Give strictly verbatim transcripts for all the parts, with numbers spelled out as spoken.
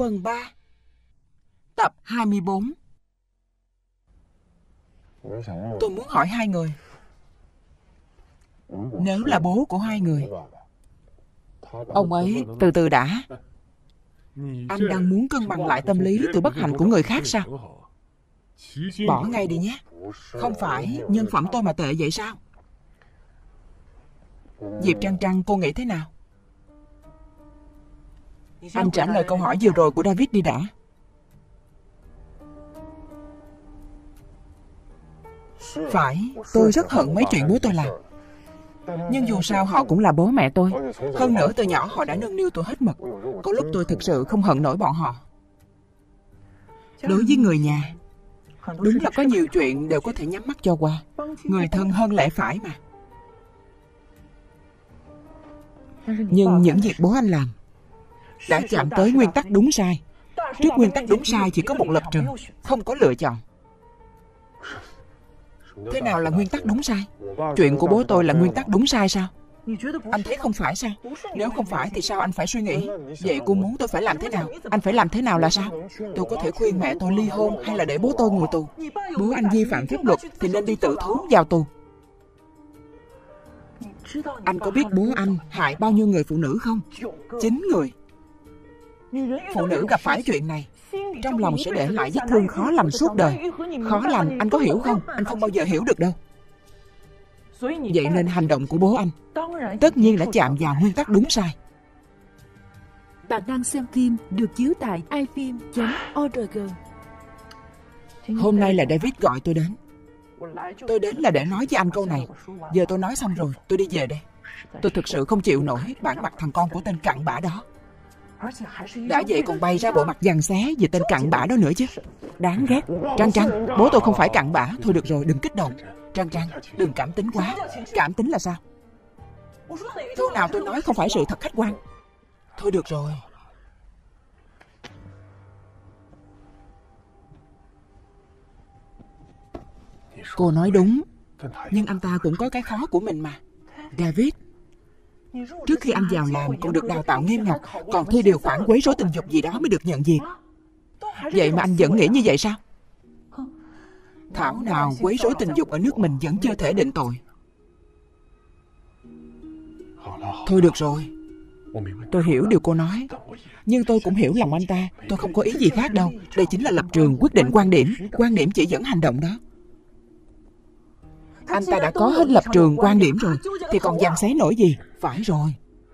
Phần ba, tập hai mươi bốn. Tôi muốn hỏi hai người, nếu là bố của hai người, ông ấy từ từ đã, anh đang muốn cân bằng lại tâm lý từ bất hạnh của người khác sao? Bỏ ngay đi nhé. Không phải nhân phẩm tôi mà tệ vậy sao? Diệp Trăng Trăng, cô nghĩ thế nào? Anh trả lời câu hỏi vừa rồi của David đi đã. Phải, tôi rất hận mấy chuyện bố tôi làm. Nhưng dù sao họ cũng là bố mẹ tôi. Hơn nữa từ nhỏ họ đã nâng niu tôi hết mực. Có lúc tôi thực sự không hận nổi bọn họ. Đối với người nhà, đúng là có nhiều chuyện đều có thể nhắm mắt cho qua. Người thân hơn lẽ phải mà. Nhưng những việc bố anh làm đã chạm tới nguyên tắc đúng sai. Trước nguyên tắc đúng sai chỉ có một lập trường, không có lựa chọn. Thế nào là nguyên tắc đúng sai? Chuyện của bố tôi là nguyên tắc đúng sai sao? Anh thấy không phải sao? Nếu không phải thì sao anh phải suy nghĩ? Vậy cô muốn tôi phải làm thế nào? Anh phải làm thế nào là sao? Tôi có thể khuyên mẹ tôi ly hôn hay là để bố tôi ngồi tù? Bố anh vi phạm pháp luật thì nên đi tự thú vào tù. Anh có biết bố anh hại bao nhiêu người phụ nữ không? Chín người. Phụ nữ gặp phải chuyện này, trong lòng sẽ để lại vết thương khó lành suốt đời. Khó lành, anh có hiểu không? Anh không bao giờ hiểu được đâu. Vậy nên hành động của bố anh tất nhiên đã chạm vào nguyên tắc đúng sai. Bạn đang xem phim được chiếu tại i phim chấm org. Hôm nay là David gọi tôi đến. Tôi đến là để nói với anh câu này. Giờ tôi nói xong rồi, tôi đi về đây. Tôi thực sự không chịu nổi bản mặt thằng con của tên cặn bã đó. Đã vậy còn bày ra bộ mặt giằng xé về tên cặn bã đó nữa chứ. Đáng ghét. Trăng Trăng, bố tôi không phải cặn bã. Thôi được rồi, đừng kích động. Trăng Trăng, đừng cảm tính quá. Cảm tính là sao? Câu nào tôi nói không phải sự thật khách quan. Thôi được rồi. Cô nói đúng. Nhưng anh ta cũng có cái khó của mình mà. David, trước khi anh vào làm còn được đào tạo nghiêm ngặt, còn thi điều khoản quấy rối tình dục gì đó mới được nhận việc. Vậy mà anh vẫn nghĩ như vậy sao? Thảo nào quấy rối tình dục ở nước mình vẫn chưa thể định tội. Thôi được rồi. Tôi hiểu điều cô nói. Nhưng tôi cũng hiểu lòng anh ta. Tôi không có ý gì khác đâu. Đây chính là lập trường, quyết định, quan điểm. Quan điểm chỉ dẫn hành động đó. Anh ta đã có hết lập trường, quan điểm rồi thì còn giằng xé nổi gì. Phải rồi.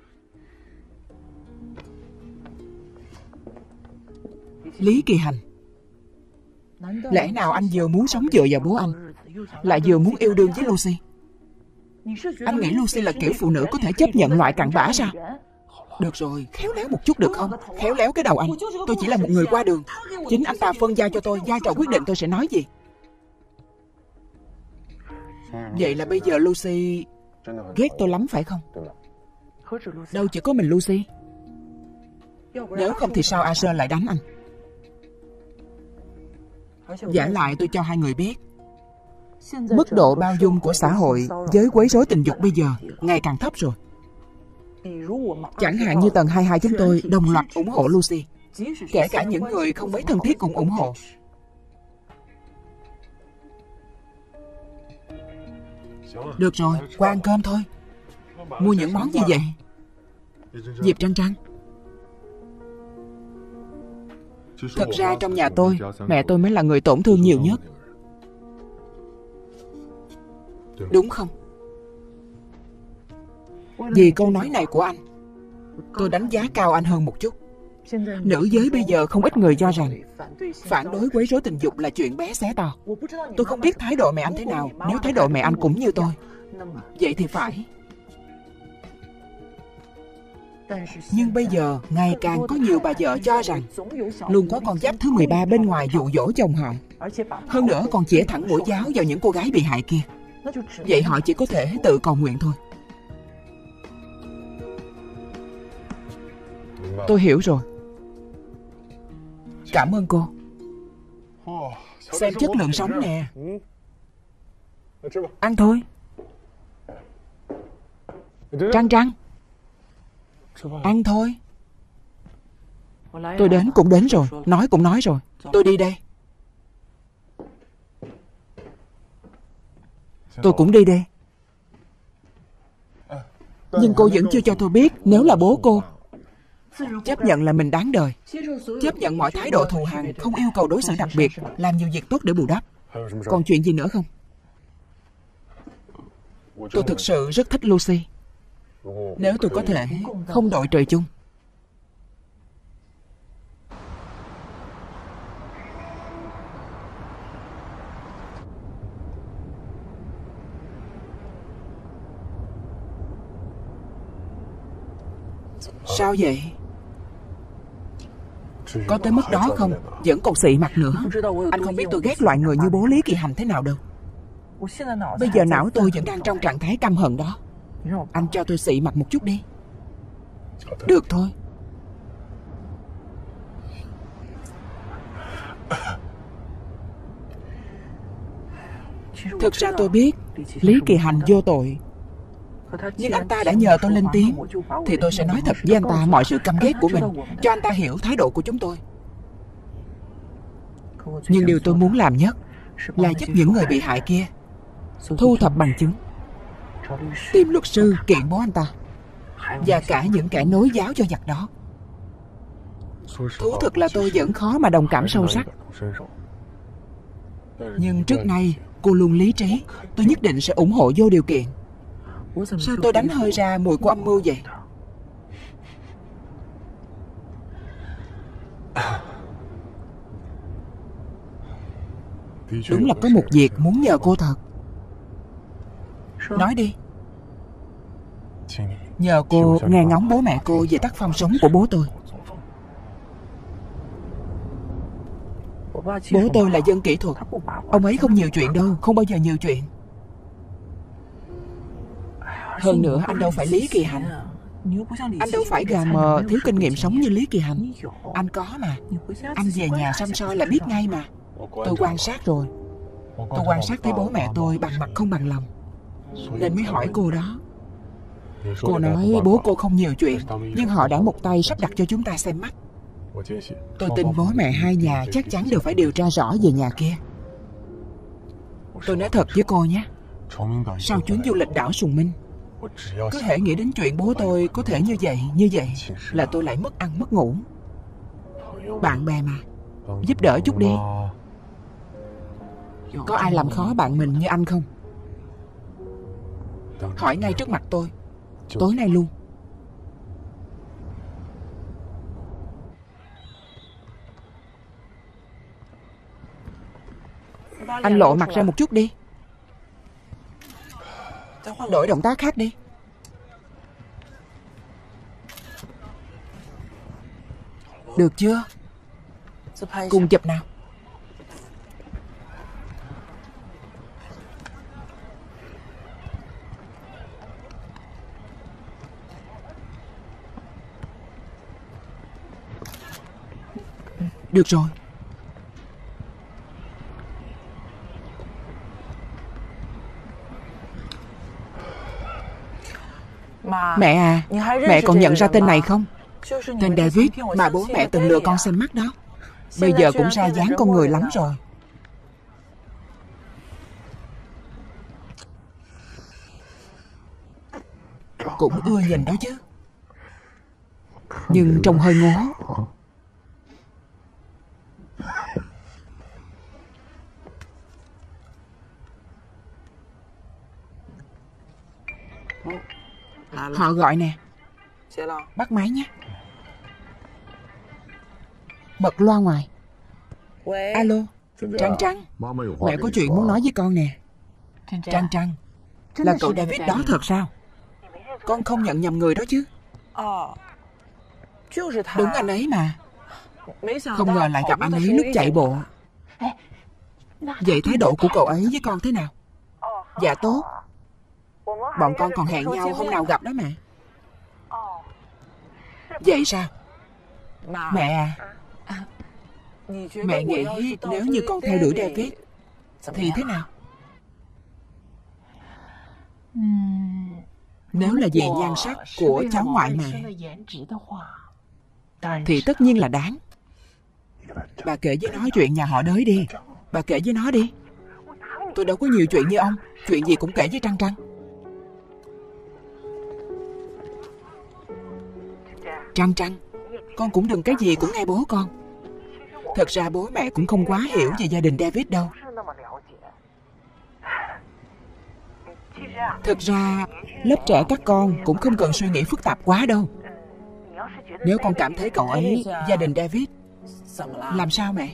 Lý Kỳ Hành, lẽ nào anh vừa muốn sống dựa vào bố anh, lại vừa muốn yêu đương với Lucy? Anh nghĩ Lucy là kiểu phụ nữ có thể chấp nhận loại cặn bã sao? Được rồi, khéo léo một chút được không? Khéo léo cái đầu anh. Tôi chỉ là một người qua đường. Chính anh ta phân giao cho tôi vai trò quyết định tôi sẽ nói gì. Vậy là bây giờ Lucy ghét tôi lắm phải không? Đâu chỉ có mình Lucy. Nếu không thì sao A Sơn lại đánh anh? Giả lại tôi cho hai người biết, mức độ bao dung của xã hội với quấy rối tình dục bây giờ ngày càng thấp rồi. Chẳng hạn như tầng hai mươi hai chúng tôi đồng loạt ủng hộ Lucy, kể cả những người không mấy thân thiết cũng ủng hộ. Được rồi, qua ăn cơm thôi. Mua những món gì vậy? Diệp Trăng Trăng, thật ra trong nhà tôi, mẹ tôi mới là người tổn thương nhiều nhất. Đúng không? Vì câu nói này của anh, tôi đánh giá cao anh hơn một chút. Nữ giới bây giờ không ít người cho rằng phản đối quấy rối tình dục là chuyện bé xé to. Tôi không biết thái độ mẹ anh thế nào. Nếu thái độ mẹ anh cũng như tôi, vậy thì phải. Nhưng bây giờ ngày càng có nhiều bà vợ cho rằng luôn có con giáp thứ mười ba bên ngoài dụ dỗ chồng họ. Hơn nữa còn chĩa thẳng mũi giáo vào những cô gái bị hại kia. Vậy họ chỉ có thể tự cầu nguyện thôi. Tôi hiểu rồi. Cảm ơn cô. Xem chất lượng sống nè. Ăn thôi. Trăng Trăng, ăn thôi. Tôi đến cũng đến rồi, nói cũng nói rồi. Tôi đi đây. Tôi cũng đi đây. Nhưng cô vẫn chưa cho tôi biết nếu là bố cô. Chấp nhận là mình đáng đời. Chấp nhận mọi thái độ thù hằn, không yêu cầu đối xử đặc biệt, làm nhiều việc tốt để bù đắp. Còn chuyện gì nữa không? Tôi thực sự rất thích Lucy. Nếu tôi có thể không đội trời chung. Sao vậy? Có tới mức đó không? Vẫn còn xị mặt nữa. Anh không biết tôi ghét loại người như bố Lý Kỳ Hành thế nào đâu. Bây giờ não tôi vẫn đang trong trạng thái căm hận đó. Anh cho tôi xị mặt một chút đi. Được thôi. Thực ra tôi biết Lý Kỳ Hành vô tội, nhưng anh ta đã nhờ tôi lên tiếng, thì tôi sẽ nói thật với anh ta mọi sự căm ghét của mình, cho anh ta hiểu thái độ của chúng tôi. Nhưng điều tôi muốn làm nhất là giúp những người bị hại kia thu thập bằng chứng, tìm luật sư kiện bố anh ta, và cả những kẻ nối giáo cho giặc đó. Thú thực là tôi vẫn khó mà đồng cảm sâu sắc. Nhưng trước nay cô luôn lý trí. Tôi nhất định sẽ ủng hộ vô điều kiện. Sao tôi đánh hơi ra mùi của âm mưu vậy? Đúng là có một việc muốn nhờ cô thật. Nói đi. Nhờ cô nghe ngóng bố mẹ cô về tác phong sống của bố tôi. Bố tôi là dân kỹ thuật. Ông ấy không nhiều chuyện đâu, không bao giờ nhiều chuyện. Hơn nữa anh đâu phải Lý Kỳ Hành. Anh đâu phải gà mờ thiếu kinh nghiệm sống như Lý Kỳ Hành. Anh có mà. Anh về nhà xăm soi là biết ngay mà. Tôi quan sát rồi. Tôi quan sát thấy bố mẹ tôi bằng mặt không bằng lòng, nên mới hỏi cô đó. Cô nói bố cô không nhiều chuyện, nhưng họ đã một tay sắp đặt cho chúng ta xem mắt. Tôi tin bố mẹ hai nhà chắc chắn đều phải điều tra rõ về nhà kia. Tôi nói thật với cô nhé, sau chuyến du lịch đảo Sùng Minh, cứ hễ nghĩ đến chuyện bố tôi có thể như vậy, như vậy là tôi lại mất ăn mất ngủ. Bạn bè mà, giúp đỡ chút đi. Có ai làm khó bạn mình như anh không? Hỏi ngay trước mặt tôi, tối nay luôn. Anh lộ mặt ra một chút đi. Đổi động tác khác đi. Được chưa? Cùng chụp nào. Được rồi. Mẹ à, mẹ còn nhận ra tên này không? Tên David mà bố mẹ từng lừa con xem mắt đó. Bây giờ cũng ra dáng con người lắm rồi. Cũng ưa nhìn đó chứ, nhưng trông hơi ngố. Họ gọi nè. Bắt máy nhé. Bật loa ngoài. Alo, Trăng Trăng. Mẹ có chuyện muốn nói với con nè. Trăng Trăng, là cậu David đó thật sao? Con không nhận nhầm người đó chứ? Đúng anh ấy mà. Không ngờ lại gặp anh ấy lúc chạy bộ. Vậy thái độ của cậu ấy với con thế nào? Dạ tốt. Bọn con còn hẹn nhau hôm nào gặp đó mà. Vậy sao? Mẹ à, mẹ nghĩ nếu như con theo đuổi David thì thế nào? Nếu là vì nhan sắc của cháu ngoại mẹ Thì tất nhiên là đáng. Bà kể với nó chuyện nhà họ Đới đi. Bà kể với nó đi. Tôi đâu có nhiều chuyện như ông. Chuyện gì cũng kể với Trăng Trăng. Trăng Trăng, con cũng đừng cái gì cũng nghe bố con. Thật ra bố mẹ cũng không quá hiểu về gia đình David đâu. Thật ra lớp trẻ các con cũng không cần suy nghĩ phức tạp quá đâu. Nếu con cảm thấy cậu ấy, gia đình David. Làm sao mẹ?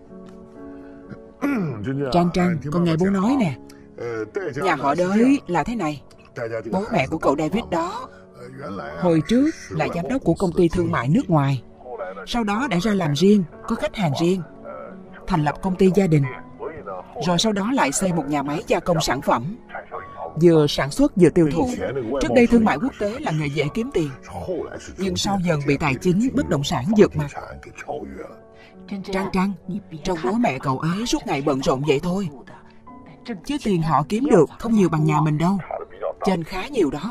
Trăng Trăng, con nghe bố nói nè. Nhà họ Đới là thế này. Bố mẹ của cậu David đó hồi trước là giám đốc của công ty thương mại nước ngoài. Sau đó đã ra làm riêng, có khách hàng riêng, thành lập công ty gia đình. Rồi sau đó lại xây một nhà máy gia công sản phẩm, vừa sản xuất vừa tiêu thụ. Trước đây thương mại quốc tế là nghề dễ kiếm tiền, nhưng sau dần bị tài chính bất động sản vượt mặt. Trăng Trăng, trong bố mẹ cậu ấy suốt ngày bận rộn vậy thôi, chứ tiền họ kiếm được không nhiều bằng nhà mình đâu. Chênh khá nhiều đó.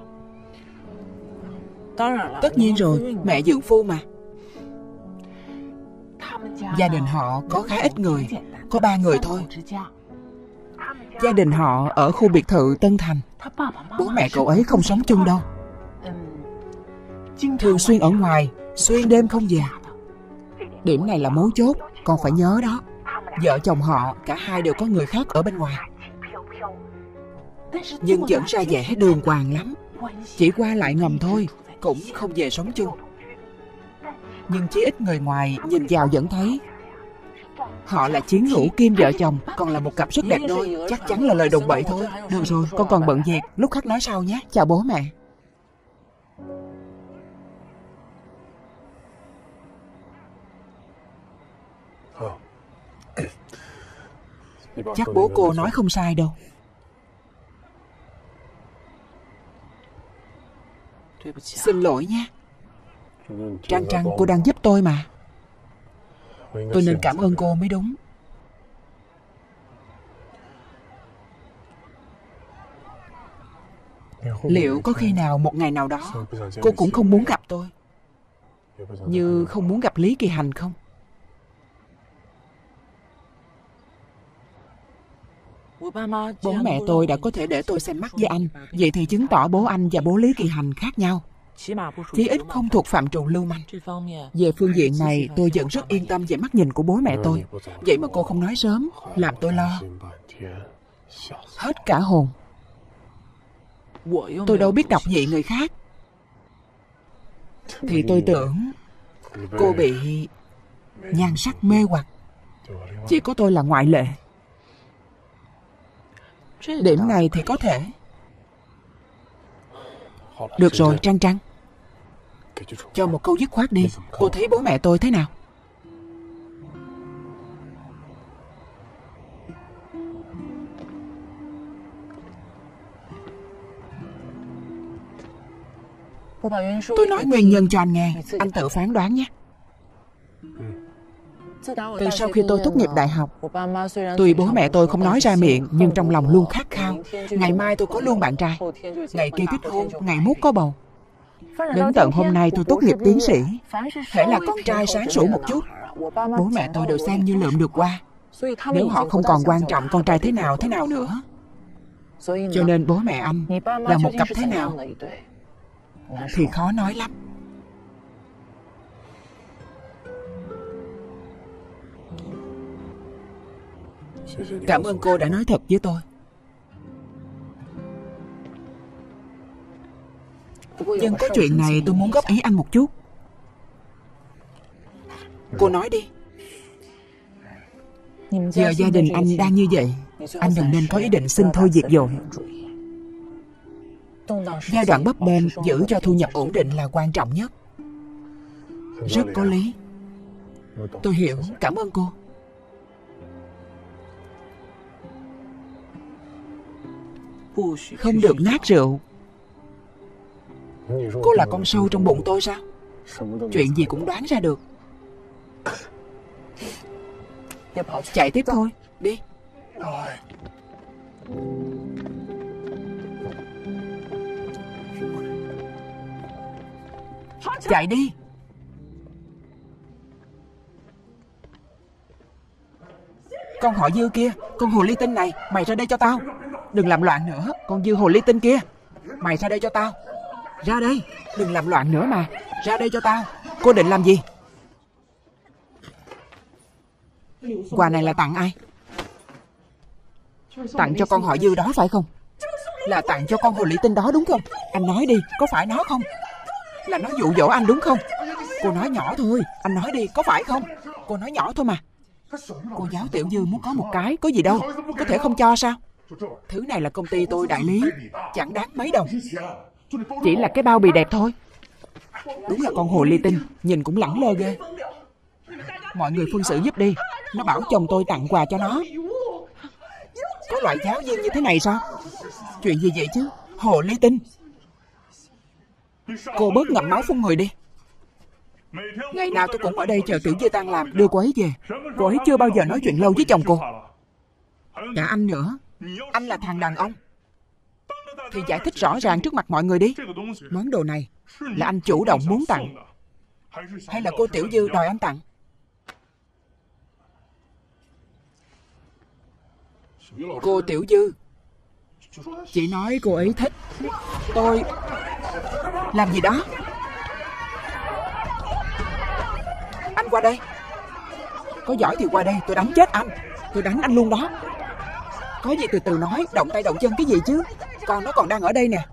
Tất nhiên rồi, mẹ dưỡng phu mà. Gia đình họ có khá ít người, có ba người thôi. Gia đình họ ở khu biệt thự Tân Thành. Bố mẹ cậu ấy không sống chung đâu, thường xuyên ở ngoài, xuyên đêm không về. Điểm này là mấu chốt, con phải nhớ đó. Vợ chồng họ cả hai đều có người khác ở bên ngoài, nhưng vẫn ra vẻ đường hoàng lắm. Chỉ qua lại ngầm thôi, cũng không về sống chung. Nhưng chỉ ít người ngoài nhìn vào vẫn thấy họ là chiến hữu kim vợ chồng, còn là một cặp rất đẹp đôi. Chắc chắn là lời đồn bậy thôi. Được rồi, con còn bận việc, lúc khác nói sau nhé. Chào bố mẹ. Chắc bố cô nói không sai đâu. Xin lỗi nha. Trăng Trăng, cô đang giúp tôi mà. Tôi nên cảm ơn cô mới đúng. Liệu có khi nào một ngày nào đó cô cũng không muốn gặp tôi, như không muốn gặp Lý Kỳ Hành không? Bố mẹ tôi đã có thể để tôi xem mắt với anh. Vậy thì chứng tỏ bố anh và bố Lý Kỳ Hành khác nhau, chí ít không thuộc phạm trù lưu manh. Về phương diện này tôi vẫn rất yên tâm về mắt nhìn của bố mẹ tôi. Vậy mà cô không nói sớm, làm tôi lo hết cả hồn. Tôi đâu biết đọc vị người khác. Thì tôi tưởng cô bị nhan sắc mê hoặc. Chỉ có tôi là ngoại lệ. Điểm này thì có thể. Được rồi, Trăng Trăng, cho một câu dứt khoát đi. Cô thấy bố mẹ tôi thế nào? Tôi nói nguyên nhân cho anh nghe, anh tự phán đoán nhé. Từ sau khi tôi tốt nghiệp đại học, tuy bố mẹ tôi không nói ra miệng, nhưng trong lòng luôn khát khao ngày mai tôi có luôn bạn trai, ngày kia kết hôn, ngày mốt có bầu. Đến tận hôm nay tôi tốt nghiệp tiến sĩ, hễ là con trai sáng sủa một chút, bố mẹ tôi đều xem như lượm được qua. Nếu họ không còn quan trọng con trai thế nào thế nào nữa. Cho nên bố mẹ anh là một cặp thế nào thì khó nói lắm. Cảm ơn cô đã nói thật với tôi. Nhưng có chuyện này tôi muốn góp ý anh một chút. Cô nói đi. Giờ gia đình anh đang như vậy, anh đừng nên có ý định xin thôi việc rồi. Giai đoạn bấp bênh giữ cho thu nhập ổn định là quan trọng nhất. Rất có lý. Tôi hiểu, cảm ơn cô. Không được nát rượu. Cô là con sâu trong bụng tôi sao? Chuyện gì cũng đoán ra được. Chạy tiếp thôi, đi. Chạy đi. Con họ Dư kia, con hồ ly tinh này, mày ra đây cho tao. Đừng làm loạn nữa, con Dư hồ ly tinh kia. Mày ra đây cho tao. Ra đây, đừng làm loạn nữa mà. Ra đây cho tao. Cô định làm gì? Quà này là tặng ai? Tặng cho con họ Dư đó phải không? Là tặng cho con hồ ly tinh đó đúng không? Anh nói đi, có phải nó không? Là nó dụ dỗ anh đúng không? Cô nói nhỏ thôi, anh nói đi, có phải không? Cô nói nhỏ thôi mà. Cô giáo Tiểu Dư muốn có một cái, có gì đâu. Có thể không cho sao? Thứ này là công ty tôi đại lý, chẳng đáng mấy đồng. Chỉ là cái bao bì đẹp thôi. Đúng là con hồ ly tinh, nhìn cũng lẳng lơ ghê. Mọi người phân xử giúp đi. Nó bảo chồng tôi tặng quà cho nó. Có loại giáo viên như thế này sao? Chuyện gì vậy chứ? Hồ ly tinh. Cô bớt ngậm máu phun người đi. Ngày nào tôi cũng ở đây chờ Tiểu Dư tan làm đưa cô ấy về. Cô ấy chưa bao giờ nói chuyện lâu với chồng cô. Cả anh nữa. Anh là thằng đàn ông thì giải thích rõ ràng trước mặt mọi người đi. Món đồ này là anh chủ động muốn tặng hay là cô Tiểu Dư đòi anh tặng? Cô Tiểu Dư chỉ nói cô ấy thích. Tôi làm gì đó? Anh qua đây. Có giỏi thì qua đây, tôi đánh chết anh. Tôi đánh anh luôn đó. Có gì từ từ nói, động tay động chân cái gì chứ? Con nó còn đang ở đây nè.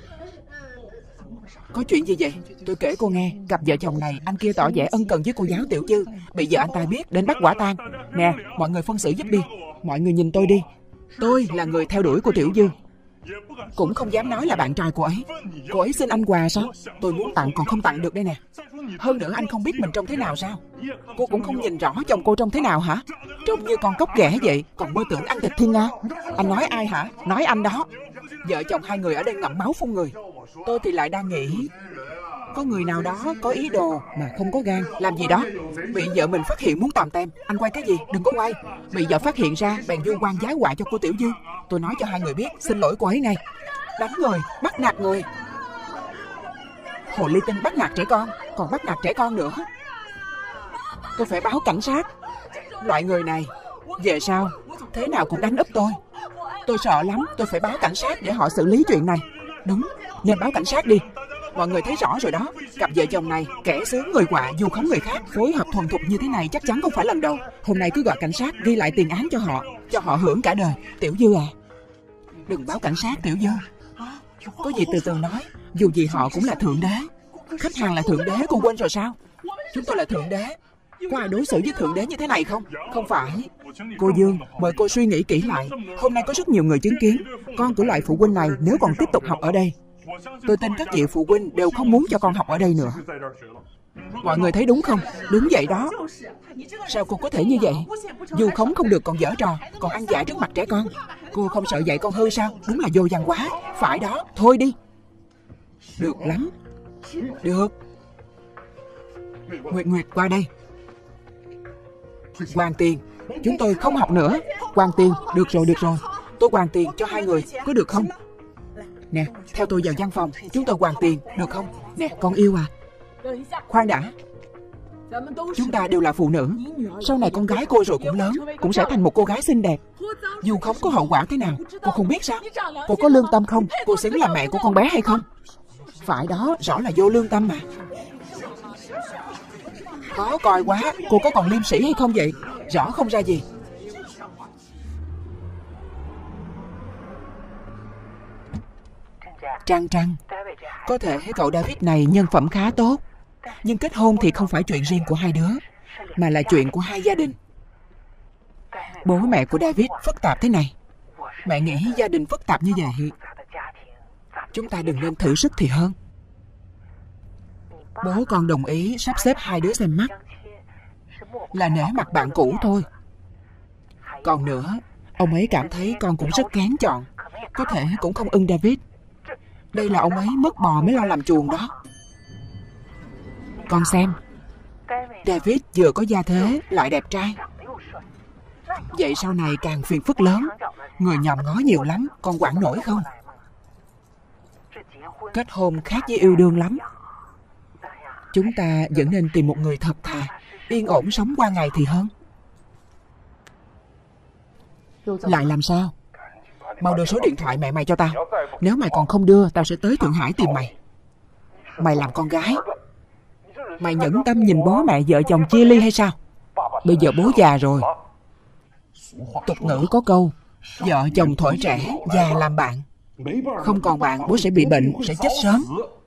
Có chuyện gì vậy? Tôi kể cô nghe. Cặp vợ chồng này, anh kia tỏ vẻ ân cần với cô giáo Tiểu Dư. Bây giờ anh ta biết đến bắt quả tang. Nè, mọi người phân xử giúp đi. Mọi người nhìn tôi đi. Tôi là người theo đuổi cô Tiểu Dư, cũng không dám nói là bạn trai cô ấy. Cô ấy xin anh quà sao? Tôi muốn tặng còn không tặng được đây nè. Hơn nữa anh không biết mình trông thế nào sao? Cô cũng không nhìn rõ chồng cô trông thế nào hả? Trông như con cóc ghẻ vậy, còn mơ tưởng ăn thịt thiên nga. Anh nói ai hả? Nói anh đó. Vợ chồng hai người ở đây ngậm máu phun người. Tôi thì lại đang nghĩ có người nào đó có ý đồ mà không có gan làm gì đó. Bị vợ mình phát hiện muốn tòm tem. Anh quay cái gì? Đừng có quay. Bị vợ phát hiện ra bèn vu oan giái họa cho cô Tiểu Dư. Tôi nói cho hai người biết, xin lỗi cô ấy ngay. Đánh người, bắt nạt người. Hồ ly tinh bắt nạt trẻ con, còn bắt nạt trẻ con nữa. Tôi phải báo cảnh sát. Loại người này về sau thế nào cũng đánh úp tôi. Tôi sợ lắm, tôi phải báo cảnh sát để họ xử lý chuyện này. Đúng, nên báo cảnh sát đi. Mọi người thấy rõ rồi đó. Cặp vợ chồng này kẻ sướng người họa, vu khống người khác, phối hợp thuần thục như thế này chắc chắn không phải lần đầu. Hôm nay cứ gọi cảnh sát ghi lại tiền án cho họ, cho họ hưởng cả đời. Tiểu Dư à, đừng báo cảnh sát Tiểu Dư. Có gì từ từ nói. Dù gì họ cũng là thượng đế. Khách hàng là thượng đế, cô quên rồi sao? Chúng tôi là thượng đế. Có ai đối xử với thượng đế như thế này không? Không phải. Cô Dương, mời cô suy nghĩ kỹ lại. Hôm nay có rất nhiều người chứng kiến. Con của loại phụ huynh này nếu còn tiếp tục học ở đây, tôi tin các vị phụ huynh đều không muốn cho con học ở đây nữa. Mọi người thấy đúng không? Đúng vậy đó. Sao cô có thể như vậy? Dù khống không được còn dở trò, còn ăn dại trước mặt trẻ con. Cô không sợ dạy con hư sao? Đúng là vô văn hóa. Phải đó, thôi đi. Được lắm. Được. Nguyệt Nguyệt qua đây. Hoàn tiền. Chúng tôi không học nữa. Hoàn tiền. Được rồi, được rồi. Tôi hoàn tiền cho hai người, có được không? Nè, theo tôi vào văn phòng. Chúng tôi hoàn tiền, được không? Nè, con yêu à. Khoan đã. Chúng ta đều là phụ nữ. Sau này con gái cô rồi cũng lớn, cũng sẽ thành một cô gái xinh đẹp. Dù không có hậu quả thế nào, cô không biết sao? Cô có lương tâm không? Cô xứng là mẹ của con bé hay không? Phải đó, rõ là vô lương tâm mà. Khó coi quá. Cô có còn liêm sĩ hay không vậy? Rõ không ra gì. Trăng Trăng, có thể cậu David này nhân phẩm khá tốt, nhưng kết hôn thì không phải chuyện riêng của hai đứa, mà là chuyện của hai gia đình. Bố mẹ của David phức tạp thế này. Mẹ nghĩ gia đình phức tạp như vậy, chúng ta đừng nên thử sức thì hơn. Bố con đồng ý sắp xếp hai đứa xem mắt, là nể mặt bạn cũ thôi. Còn nữa, ông ấy cảm thấy con cũng rất kén chọn, có thể cũng không ưng David. Đây là ông ấy mất bò mới lo làm chuồng đó. Con xem, David vừa có gia thế lại đẹp trai, vậy sau này càng phiền phức lớn. Người nhòm ngó nhiều lắm, con quản nổi không? Kết hôn khác với yêu đương lắm. Chúng ta vẫn nên tìm một người thật thà, yên ổn sống qua ngày thì hơn. Lại làm sao? Mau đưa số điện thoại mẹ mày cho tao. Nếu mày còn không đưa, tao sẽ tới Thượng Hải tìm mày. Mày làm con gái, mày nhẫn tâm nhìn bố mẹ vợ chồng chia ly hay sao? Bây giờ bố già rồi. Tục ngữ có câu, vợ chồng thổi trẻ, già làm bạn. Không còn bạn, bố sẽ bị bệnh, sẽ chết sớm.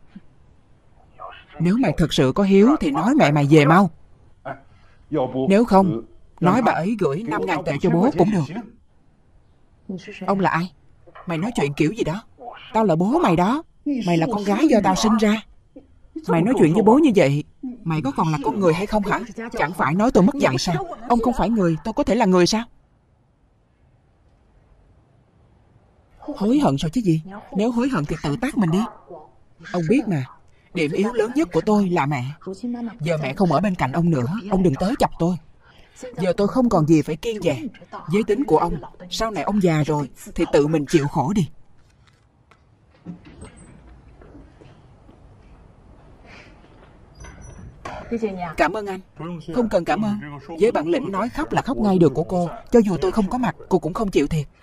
Nếu mày thật sự có hiếu thì nói mẹ mày về mau. Nếu không, nói bà ấy gửi năm ngàn tệ cho bố cũng được. Ông là ai? Mày nói chuyện kiểu gì đó? Tao là bố mày đó. Mày là con gái do tao sinh ra. Mày nói chuyện với bố như vậy, mày có còn là con người hay không hả? Chẳng phải nói tôi mất dạy sao? Ông không phải người, tôi có thể là người sao? Hối hận sao chứ gì? Nếu hối hận thì tự tát mình đi. Ông biết mà, điểm yếu lớn nhất của tôi là mẹ. Giờ mẹ không ở bên cạnh ông nữa, ông đừng tới chọc tôi. Giờ tôi không còn gì phải kiêng dè. Giới tính của ông, sau này ông già rồi thì tự mình chịu khổ đi. Cảm ơn anh. Không cần cảm ơn. Với bản lĩnh nói khóc là khóc ngay được của cô, cho dù tôi không có mặt, cô cũng không chịu thiệt.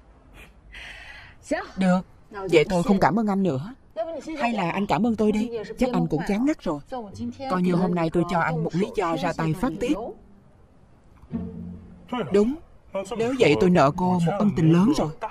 Được, vậy tôi không cảm ơn anh nữa. Hay là anh cảm ơn tôi đi. Chắc anh cũng chán ngắt rồi. Coi như hôm nay tôi cho anh một lý do ra tay phát tiết. Đúng, nếu vậy tôi nợ cô một ân tình lớn rồi.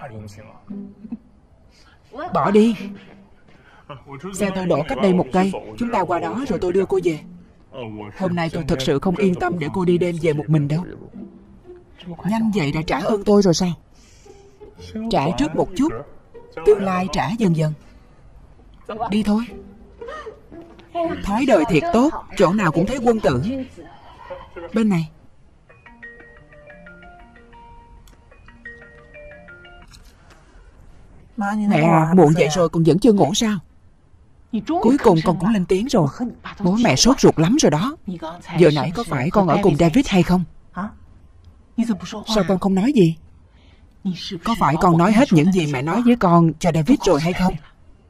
Bỏ đi. Xe tôi đổ cách đây một cây. Chúng ta qua đó rồi tôi đưa cô về. Hôm nay tôi thật sự không yên tâm để cô đi đêm về một mình đâu. Nhanh vậy đã trả ơn tôi rồi sao? Trả trước một chút, tương lai trả dần dần. Đi thôi. Thói đời thiệt tốt, chỗ nào cũng thấy quân tử. Bên này. Mẹ à, muộn vậy rồi còn vẫn chưa ngủ sao? Cuối cùng con cũng lên tiếng rồi. Bố mẹ sốt ruột lắm rồi đó. Giờ nãy có phải con ở cùng David hay không? Sao con không nói gì? Có phải con nói hết những gì mẹ nói với con cho David rồi hay không?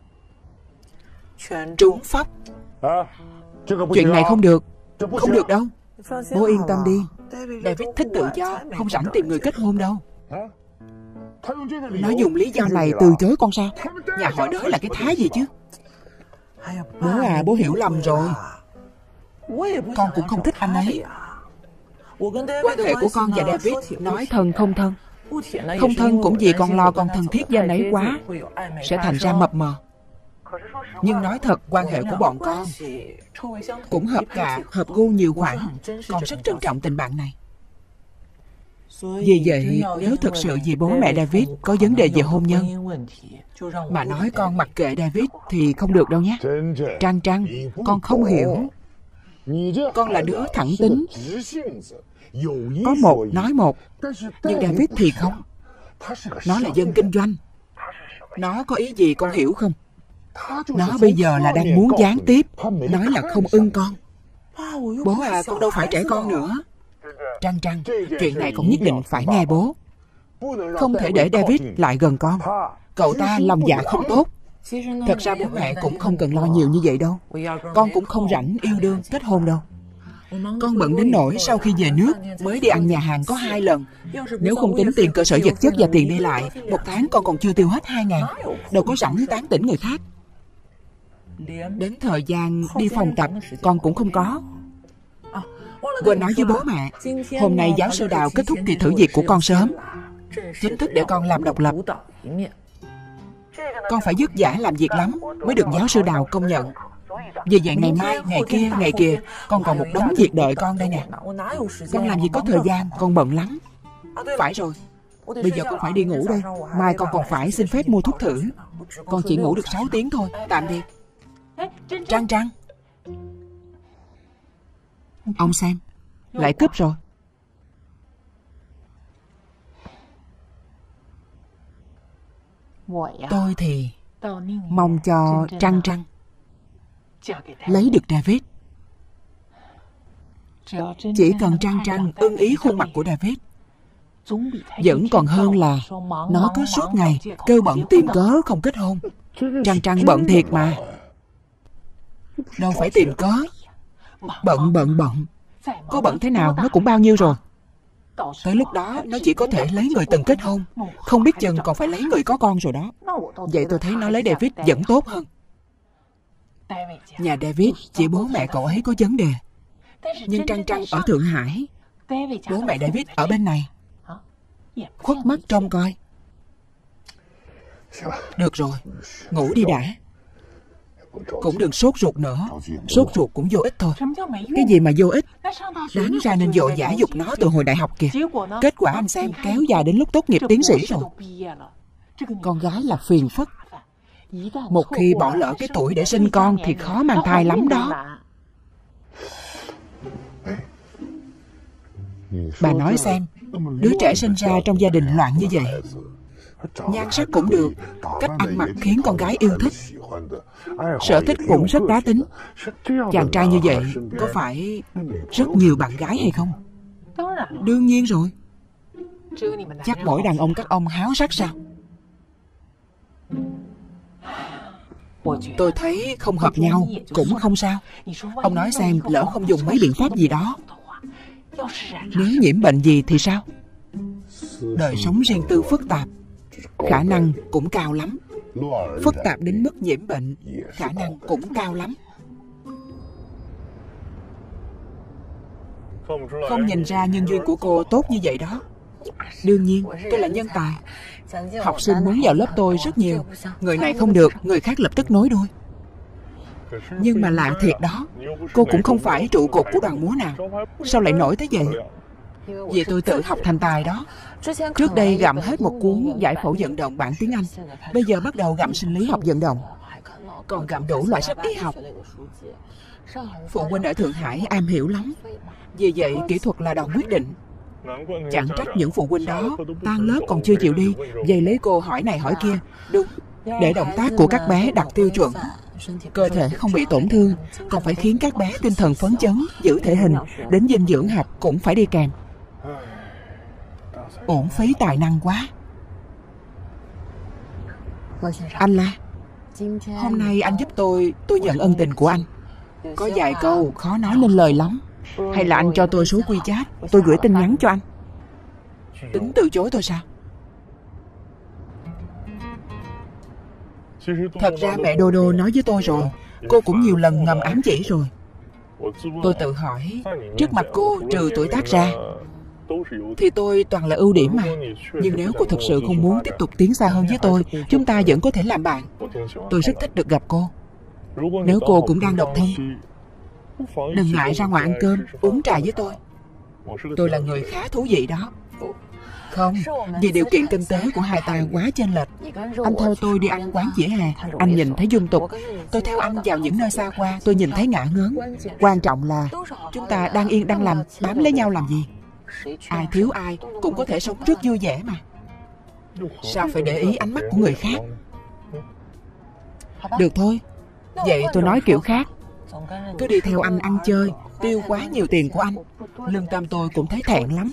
Trúng phóc. Chuyện này không được. Không được đâu. Bố yên tâm đi. David thích tự do, không rảnh tìm người kết hôn đâu. Nó dùng lý do này từ chối con sao? Nhà họ đới là cái thái gì chứ? Bố à, bố hiểu lầm rồi. Con cũng không thích anh ấy. Quan hệ của con và David nói thân không thân. Không thân cũng vì con lo con thân thiết với anh ấy quá, sẽ thành ra mập mờ. Nhưng nói thật, quan hệ của bọn con cũng hợp cả, hợp gu nhiều khoản. Con rất trân trọng tình bạn này. Vì vậy, nếu thật sự vì bố mẹ David có vấn đề về hôn nhân mà nói con mặc kệ David thì không được đâu nhé. Trăng Trăng, con không hiểu. Con là đứa thẳng tính, có một nói một. Nhưng David thì không. Nó là dân kinh doanh. Nó có ý gì con hiểu không? Nó bây giờ là đang muốn gián tiếp nói là không ưng con. Bố à, con đâu phải trẻ con nữa. Trăng Trăng, chuyện này con nhất định phải nghe bố. Không thể để David lại gần con. Cậu ta lòng dạ không tốt. Thật ra bố mẹ cũng không cần lo nhiều như vậy đâu. Con cũng không rảnh yêu đương, kết hôn đâu. Con bận đến nỗi sau khi về nước mới đi ăn nhà hàng có hai lần. Nếu không tính tiền cơ sở vật chất và tiền đi lại, một tháng con còn chưa tiêu hết hai ngàn. Đâu có rảnh tán tỉnh người khác. Đến thời gian đi phòng tập con cũng không có. Quên nói với bố mẹ, hôm nay giáo sư Đào kết thúc kỳ thử việc của con sớm, chính thức để con làm độc lập. Con phải vất vả làm việc lắm mới được giáo sư Đào công nhận. Vì vậy ngày mai, ngày kia, ngày kia con còn một đống việc đợi con đây nè. Con làm gì có thời gian, con bận lắm. Phải rồi, bây giờ con phải đi ngủ đây. Mai con còn phải xin phép mua thuốc thử. Con chỉ ngủ được sáu tiếng thôi. Tạm biệt. Trăng Trăng, ông xem, lại cúp rồi. Tôi thì mong cho Trăng Trăng lấy được David. Chỉ cần Trăng Trăng ưng ý khuôn mặt của David, vẫn còn hơn là nó cứ suốt ngày kêu bận tìm cớ không kết hôn. Trăng Trăng bận thiệt mà. Đâu phải tìm cớ. Bận bận bận. Có bận thế nào nó cũng bao nhiêu rồi. Tới lúc đó nó chỉ có thể lấy người từng kết hôn, không biết chừng còn phải lấy người có con rồi đó. Vậy tôi thấy nó lấy David vẫn tốt hơn. Nhà David chỉ bố mẹ cậu ấy có vấn đề, nhưng Trăng Trăng ở Thượng Hải, bố mẹ David ở bên này, khuất mắt trông coi. Được rồi, ngủ đi đã. Cũng đừng sốt ruột nữa, sốt ruột cũng vô ích thôi. Cái gì mà vô ích? Đáng ra nên vội vã dục nó từ hồi đại học kìa. Kết quả anh xem kéo dài đến lúc tốt nghiệp tiến sĩ rồi. Con gái là phiền phức. Một khi bỏ lỡ cái tuổi để sinh con thì khó mang thai lắm đó. Bà nói xem, đứa trẻ sinh ra trong gia đình loạn như vậy, nhan sắc cũng được, cách ăn mặc khiến con gái yêu thích, sở thích cũng rất cá tính. Chàng trai như vậy có phải rất nhiều bạn gái hay không? Đương nhiên rồi. Chắc mỗi đàn ông các ông háo sắc sao? Tôi thấy không hợp nhau cũng không sao. Ông nói xem, lỡ không dùng mấy biện pháp gì đó, nếu nhiễm bệnh gì thì sao? Đời sống riêng tư phức tạp, khả năng cũng cao lắm. Phức tạp đến mức nhiễm bệnh, khả năng cũng cao lắm. Không nhìn ra nhân duyên của cô tốt như vậy đó. Đương nhiên, tôi là nhân tài. Học sinh muốn vào lớp tôi rất nhiều. Người này không được, người khác lập tức nối đuôi. Nhưng mà lạ thiệt đó, cô cũng không phải trụ cột của đoàn múa nào. Sao lại nổi tới vậy? Vì tôi tự học thành tài đó. Trước đây gặm hết một cuốn giải phẫu vận động bản tiếng Anh, bây giờ bắt đầu gặm sinh lý học vận động, còn gặm đủ loại sách y học. Phụ huynh ở Thượng Hải am hiểu lắm. Vì vậy kỹ thuật là đòn quyết định. Chẳng trách những phụ huynh đó tan lớp còn chưa chịu đi, dày lấy cô hỏi này hỏi kia. Đúng, để động tác của các bé đạt tiêu chuẩn, cơ thể không bị tổn thương, còn phải khiến các bé tinh thần phấn chấn, giữ thể hình, đến dinh dưỡng học cũng phải đi kèm. Uổng phí tài năng quá. Anh La, hôm nay anh giúp tôi, tôi nhận ân tình của anh. Có vài câu khó nói lên lời lắm. Hay là anh cho tôi số WeChat, tôi gửi tin nhắn cho anh. Tính từ chối tôi sao? Thật ra mẹ Đô Đô nói với tôi rồi, cô cũng nhiều lần ngầm ám chỉ rồi. Tôi tự hỏi, trước mặt cô trừ tuổi tác ra thì tôi toàn là ưu điểm mà. Nhưng nếu cô thực sự không muốn tiếp tục tiến xa hơn với tôi, chúng ta vẫn có thể làm bạn. Tôi rất thích được gặp cô. Nếu cô cũng đang độc thân, đừng ngại ra ngoài ăn cơm, uống trà với tôi. Tôi là người khá thú vị đó. Không, vì điều kiện kinh tế của hai ta quá chênh lệch. Anh theo tôi đi ăn quán vỉa hè, anh nhìn thấy dung tục. Tôi theo anh vào những nơi xa qua, tôi nhìn thấy ngả ngớn. Quan trọng là chúng ta đang yên đang lành, bám lấy nhau làm gì? Ai thiếu ai cũng có thể sống rất vui vẻ mà. Sao phải để ý ánh mắt của người khác? Được thôi, vậy tôi nói kiểu khác. Cứ đi theo anh ăn chơi, tiêu quá nhiều tiền của anh, lương tâm tôi cũng thấy thẹn lắm.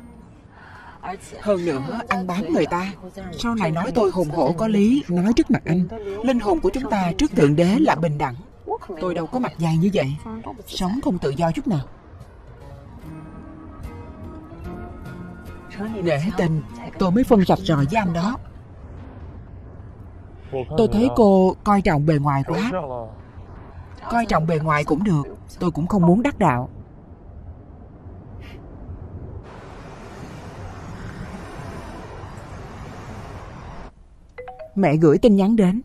Hơn nữa, ăn bám người ta, sau này nói tôi hùng hổ có lý, nói trước mặt anh. Linh hồn của chúng ta trước Thượng Đế là bình đẳng. Tôi đâu có mặt dày như vậy, sống không tự do chút nào. Nể tình, tôi mới phân rạch ròi với anh đó. Tôi thấy cô coi trọng bề ngoài quá. Coi trọng bề ngoài cũng được, tôi cũng không muốn đắc đạo. Mẹ gửi tin nhắn đến.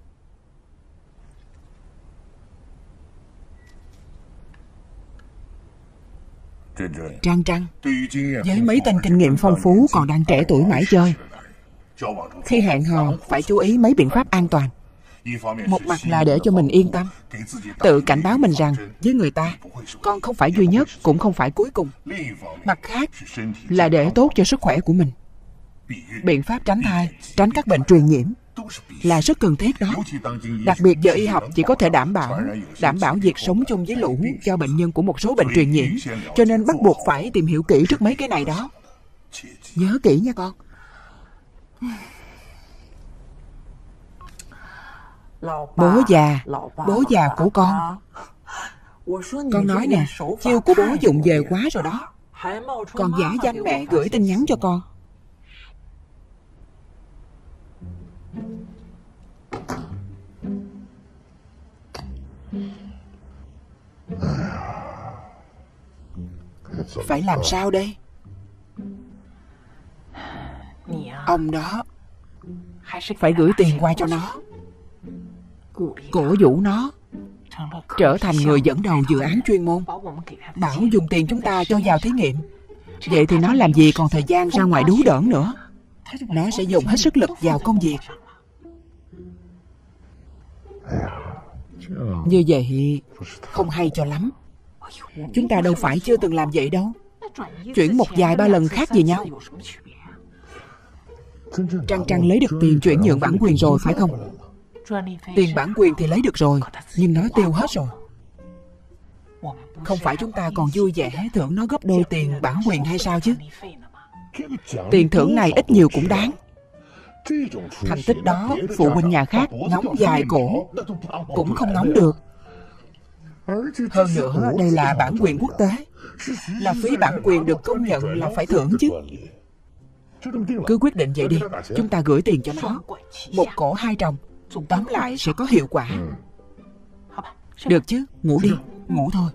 Trăng Trăng, với mấy tên kinh nghiệm phong phú còn đang trẻ tuổi mãi chơi, khi hẹn hò phải chú ý mấy biện pháp an toàn. Một mặt là để cho mình yên tâm, tự cảnh báo mình rằng với người ta, con không phải duy nhất cũng không phải cuối cùng. Mặt khác là để tốt cho sức khỏe của mình. Biện pháp tránh thai, tránh các bệnh truyền nhiễm là rất cần thiết đó. Đặc biệt giờ y học chỉ có thể đảm bảo đảm bảo việc sống chung với lũ cho bệnh nhân của một số bệnh truyền nhiễm, cho nên bắt buộc phải tìm hiểu kỹ trước mấy cái này đó. Nhớ kỹ nha con. Bố già, bố già của con. Con nói nè, chiêu của bố dụng về quá rồi đó. Còn giả danh mẹ gửi tin nhắn cho con. Phải làm sao đây? Ông đó phải gửi tiền qua cho nó, cổ vũ nó trở thành người dẫn đầu dự án chuyên môn, bảo dùng tiền chúng ta cho vào thí nghiệm. Vậy thì nó làm gì còn thời gian ra ngoài đú đỡn nữa. Nó sẽ dùng hết sức lực vào công việc. Như vậy không hay cho lắm. Chúng ta đâu phải chưa từng làm vậy đâu. Chuyển một vài ba lần khác gì nhau. Trăng Trăng lấy được tiền chuyển nhượng bản quyền rồi phải không? Tiền bản quyền thì lấy được rồi, nhưng nó tiêu hết rồi. Không phải chúng ta còn vui vẻ thưởng nó gấp đôi tiền bản quyền hay sao chứ? Tiền thưởng này ít nhiều cũng đáng. Thành tích đó phụ huynh nhà khác ngóng dài cổ cũng không ngóng được. Hơn nữa đây là bản quyền quốc tế, là phí bản quyền được công nhận là phải thưởng chứ. Cứ quyết định vậy đi. Chúng ta gửi tiền cho nó, một cổ hai trồng, tóm lại sẽ có hiệu quả. Được chứ, ngủ đi, ngủ thôi.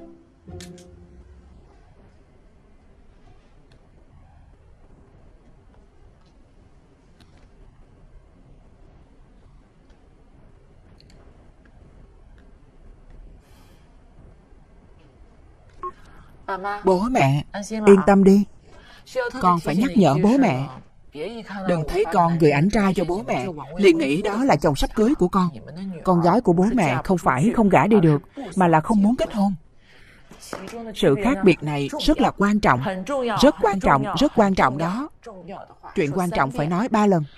Bố mẹ, yên tâm đi. Con phải nhắc nhở bố mẹ. Đừng thấy con gửi ảnh trai cho bố mẹ liền nghĩ đó là chồng sắp cưới của con. Con gái của bố mẹ không phải không gả đi được, mà là không muốn kết hôn. Sự khác biệt này rất là quan trọng. Rất quan trọng, rất quan trọng đó. Chuyện quan trọng phải nói ba lần.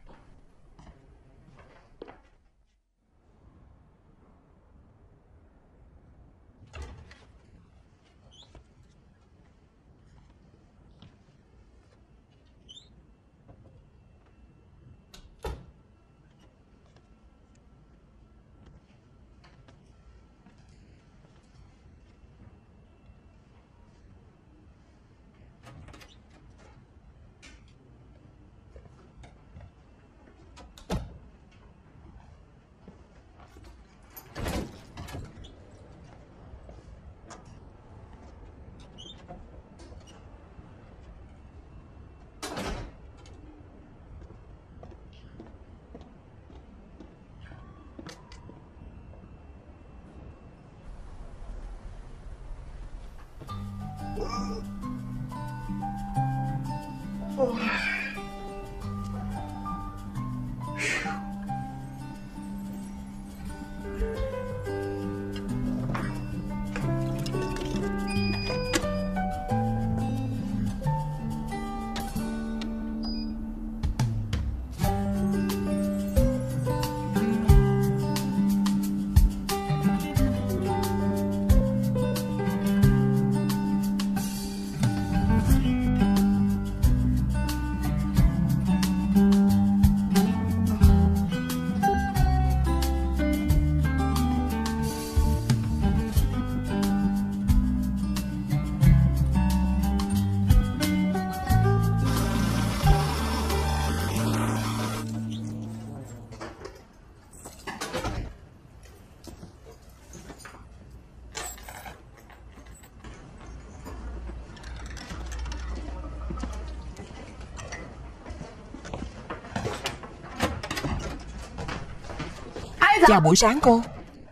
Chào buổi sáng cô.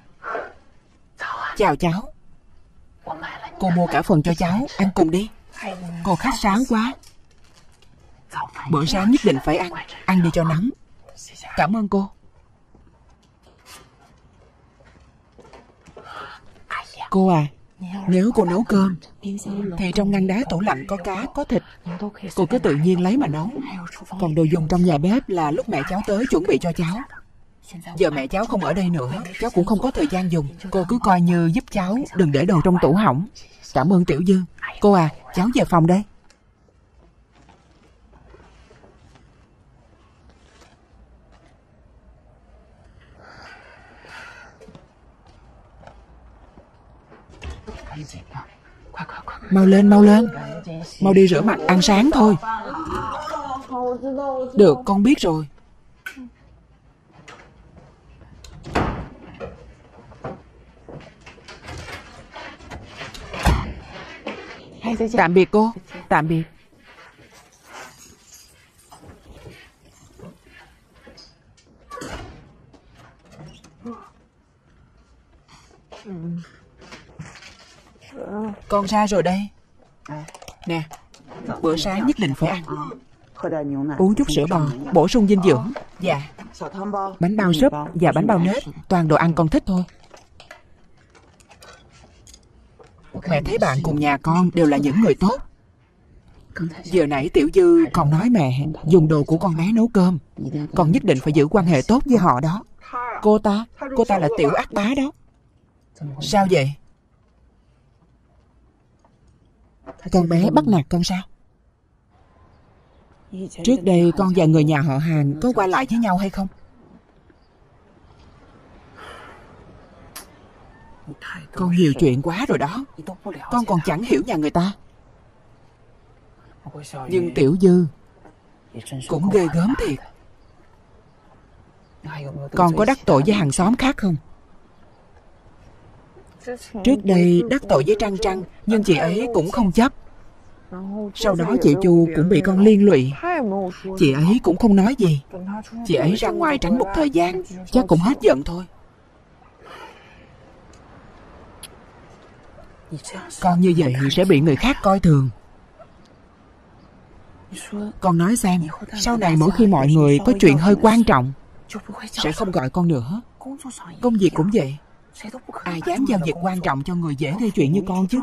Chào cháu. Cô mua cả phần cho cháu, ăn cùng đi. Cô khách sáo quá. Bữa sáng nhất định phải ăn. Ăn đi cho nóng. Cảm ơn cô. Cô à, nếu cô nấu cơm thì trong ngăn đá tủ lạnh có cá, có thịt. Cô cứ tự nhiên lấy mà nấu. Còn đồ dùng trong nhà bếp là lúc mẹ cháu tới chuẩn bị cho cháu. Giờ mẹ cháu không ở đây nữa, cháu cũng không có thời gian dùng. Cô cứ coi như giúp cháu, đừng để đồ trong tủ hỏng. Cảm ơn Tiểu Dương. Cô à, cháu về phòng đây. Mau lên, mau lên. Mau đi rửa mặt ăn sáng thôi. Được, con biết rồi. Tạm biệt cô. Tạm biệt. Con ra rồi đây. Nè, bữa sáng nhất định phải ăn. Uống chút sữa bò, bổ sung dinh dưỡng. Dạ. Bánh bao súp và bánh bao nếp, toàn đồ ăn con thích thôi. Mẹ thấy bạn cùng nhà con đều là những người tốt. Giờ nãy Tiểu Dư còn nói mẹ dùng đồ của con bé nấu cơm. Con nhất định phải giữ quan hệ tốt với họ đó. Cô ta, cô ta là tiểu ác bá đó. Sao vậy? Con bé bắt nạt con sao? Trước đây con và người nhà họ Hàn có qua lại với nhau hay không? Con nhiều chuyện quá rồi đó. Con còn chẳng hiểu nhà người ta. Nhưng Tiểu Dư cũng ghê gớm thiệt. Con có đắc tội với hàng xóm khác không? Trước đây đắc tội với Trăng Trăng, nhưng chị ấy cũng không chấp. Sau đó chị Chu cũng bị con liên lụy. Chị ấy cũng không nói gì. Chị ấy ra ngoài tránh một thời gian, chắc cũng hết giận thôi. Con như vậy sẽ bị người khác coi thường. Con nói xem, sau này mỗi khi mọi người có chuyện hơi quan trọng sẽ không gọi con nữa. Công việc cũng vậy. Ai dám giao việc quan trọng cho người dễ gây chuyện như con chứ.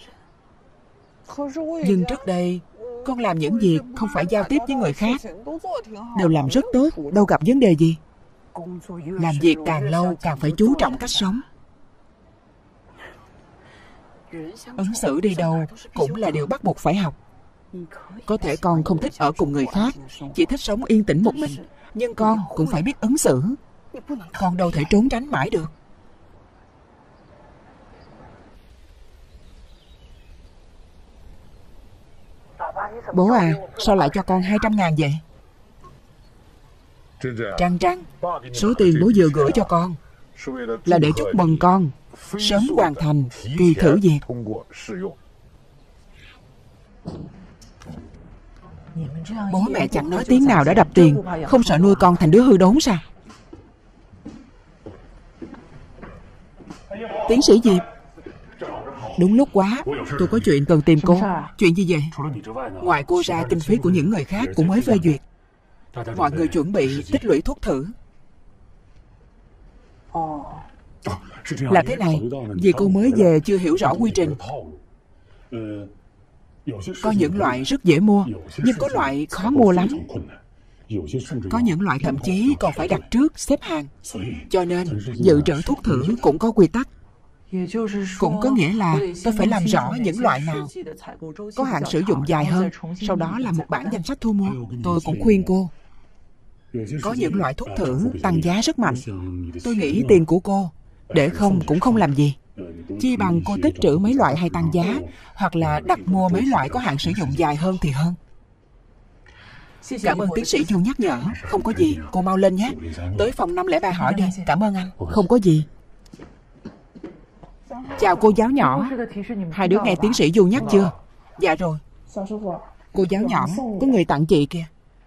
Nhưng trước đây con làm những việc không phải giao tiếp với người khác đều làm rất tốt, đâu gặp vấn đề gì. Làm việc càng lâu càng phải chú trọng cách sống. Ứng xử đi đâu cũng là điều bắt buộc phải học. Có thể con không thích ở cùng người khác, chỉ thích sống yên tĩnh một mình, nhưng con cũng phải biết ứng xử. Con đâu thể trốn tránh mãi được. Bố à, sao lại cho con hai trăm ngàn vậy? Trăng Trăng, số tiền bố vừa gửi cho con là để chúc mừng con sớm hoàn thành kỳ thử việc. Bố mẹ chẳng nói tiếng nào đã đập tiền, không sợ nuôi con thành đứa hư đốn sao? Tiến sĩ Diệp, đúng lúc quá, tôi có chuyện cần tìm cô. Chuyện gì vậy? Ngoài cô ra, kinh phí của những người khác cũng mới phê duyệt. Mọi người chuẩn bị tích lũy thuốc thử. Là thế này, vì cô mới về chưa hiểu rõ quy trình. Có những loại rất dễ mua, nhưng có loại khó mua lắm. Có những loại thậm chí còn phải đặt trước, xếp hàng. Cho nên, dự trữ thuốc thử cũng có quy tắc. Cũng có nghĩa là tôi phải làm rõ những loại nào có hạn sử dụng dài hơn, sau đó làm một bản danh sách thu mua. Tôi cũng khuyên cô, có những loại thuốc thử tăng giá rất mạnh. Tôi nghĩ tiền của cô để không cũng không làm gì. Chi bằng cô tích trữ mấy loại hay tăng giá, hoặc là đặt mua mấy loại có hạn sử dụng dài hơn thì hơn. Cảm ơn tiến sĩ Du nhắc nhở. Không có gì, cô mau lên nhé. Tới phòng năm không ba hỏi đi. Cảm ơn anh. Không có gì. Chào cô giáo nhỏ. Hai đứa nghe tiến sĩ Du nhắc chưa? Dạ rồi. Cô giáo nhỏ, có người tặng chị kìa.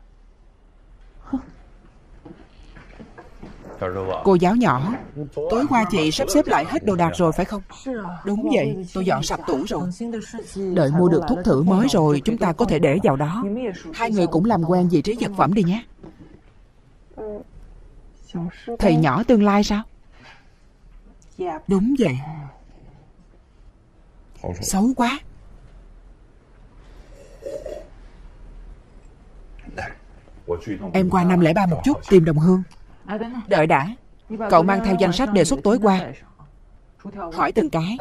Cô giáo nhỏ, tối qua chị sắp xếp lại hết đồ đạc rồi phải không? Đúng vậy, tôi dọn sạch tủ rồi. Đợi mua được thuốc thử mới rồi chúng ta có thể để vào đó. Hai người cũng làm quen vị trí vật phẩm đi nhé. Thầy nhỏ tương lai sao? Đúng vậy. Xấu quá. Em qua năm không ba một chút tìm đồng hương. Đợi đã. Cậu mang theo danh sách đề xuất tối qua. Hỏi từng cái.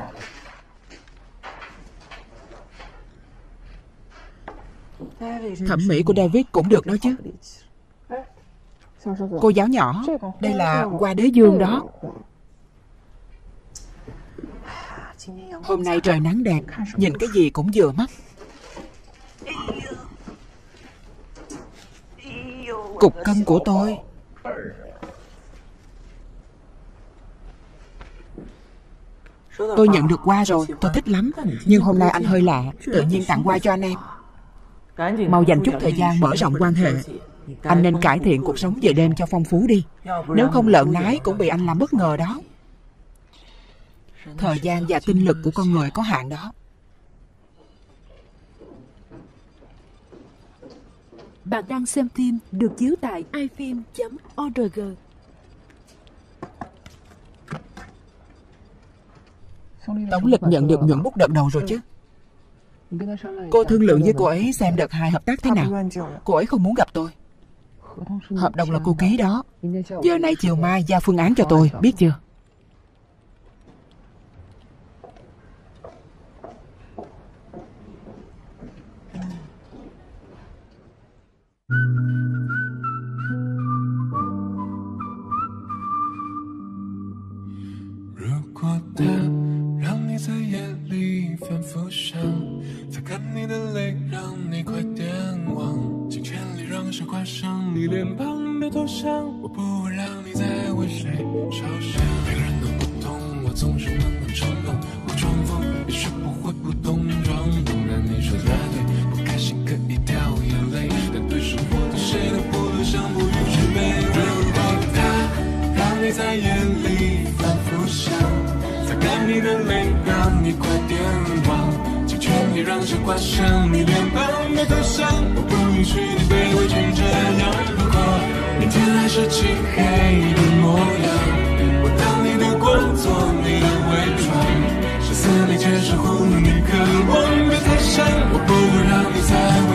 Thẩm mỹ của David cũng được đó chứ. Cô giáo nhỏ, đây là hoa đế dương đó. Hôm nay trời nắng đẹp, nhìn cái gì cũng vừa mắt. Cục cân của tôi. Tôi nhận được hoa rồi, tôi thích lắm. Nhưng hôm nay anh hơi lạ, tự nhiên tặng hoa cho anh em. Mau dành chút thời gian mở rộng quan hệ. Anh nên cải thiện cuộc sống về đêm cho phong phú đi. Nếu không lợn nái cũng bị anh làm bất ngờ đó. Thời gian và tinh lực của con người có hạn đó. Bạn đang xem phim được chiếu tại i phim chấm org. Tống Lịch nhận được nhuận bút đợt đầu rồi chứ? Cô thương lượng với cô ấy xem đợt hai hợp tác thế nào. Cô ấy không muốn gặp tôi. Hợp đồng là cô ký đó. Giờ này chiều mai giao phương án cho tôi, biết chưa? 接受护你，渴望别太伤，我不会让你再为